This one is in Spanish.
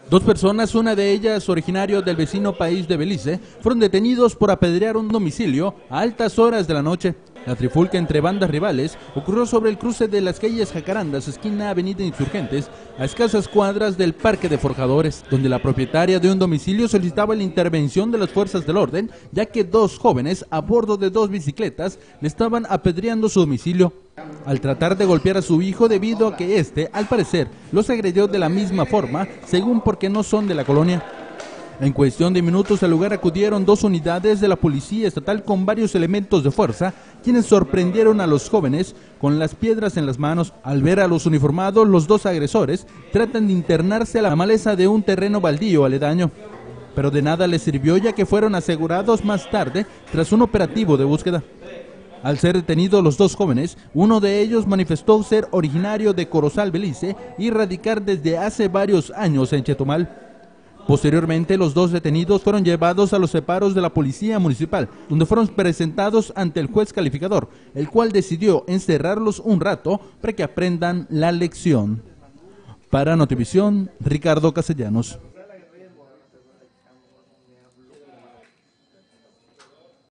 Dos personas, una de ellas originario del vecino país de Belice, fueron detenidos por apedrear un domicilio a altas horas de la noche. La trifulca entre bandas rivales ocurrió sobre el cruce de las calles Jacarandas, esquina Avenida Insurgentes, a escasas cuadras del Parque de Forjadores, donde la propietaria de un domicilio solicitaba la intervención de las fuerzas del orden, ya que dos jóvenes a bordo de dos bicicletas le estaban apedreando su domicilio, al tratar de golpear a su hijo debido a que éste, al parecer, los agredió de la misma forma, según porque no son de la colonia. En cuestión de minutos al lugar acudieron dos unidades de la Policía Estatal con varios elementos de fuerza, quienes sorprendieron a los jóvenes con las piedras en las manos. Al ver a los uniformados, los dos agresores tratan de internarse a la maleza de un terreno baldío aledaño, pero de nada les sirvió, ya que fueron asegurados más tarde tras un operativo de búsqueda. Al ser detenidos los dos jóvenes, uno de ellos manifestó ser originario de Corozal, Belice, y radicar desde hace varios años en Chetumal. Posteriormente, los dos detenidos fueron llevados a los separos de la Policía Municipal, donde fueron presentados ante el juez calificador, el cual decidió encerrarlos un rato para que aprendan la lección. Para Notivisión, Ricardo Castellanos.